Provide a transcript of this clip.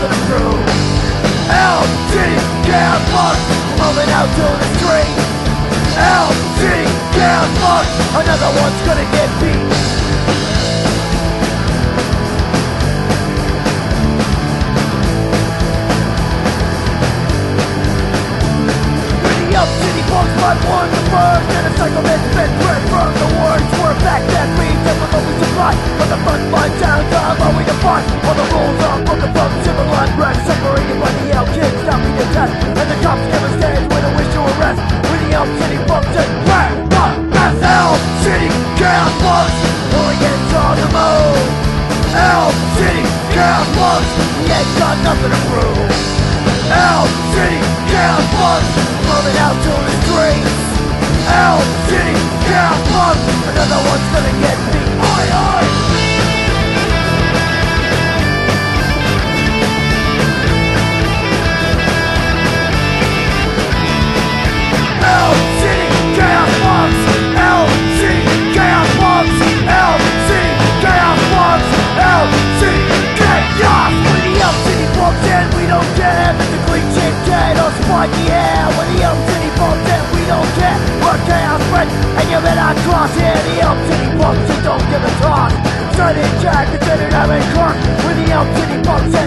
nothing to prove. Elm City Chaos Monks, moving out to the street. Elm City Chaos Monks, another one's gonna get beat. Elm City Punks might want to burn, and a cycle that's been bred from the words. We're back that reads that will always supply. From the front line down to how we define. All the rules are broken from civil unrest, separated by the Elm kids stopping the test. And the cops never stand with a wish to arrest. With the Elm City Punks and rap, that's Elm City Chaos Punks, hooligans on the move. Elm City Chaos Punks, we ain't got nothing to prove. Elm City Chaos Punks, moving out to the streets. Elm City Chaos Punks, another one's gonna get beat. Oi, oi! Elm City Chaos Punks, Elm City Chaos Punks, Elm City Chaos Punks, Elm City Chaos. We're the Elm City Punks and we don't care if it's a clean shit dead or spike the air. We're the Elm City Punks and we don't care. We're chaos spread and you better not cross here. The Elm City Punks, you don't give a toss. Sudden Jack considered having caught. We're the Elm City Punks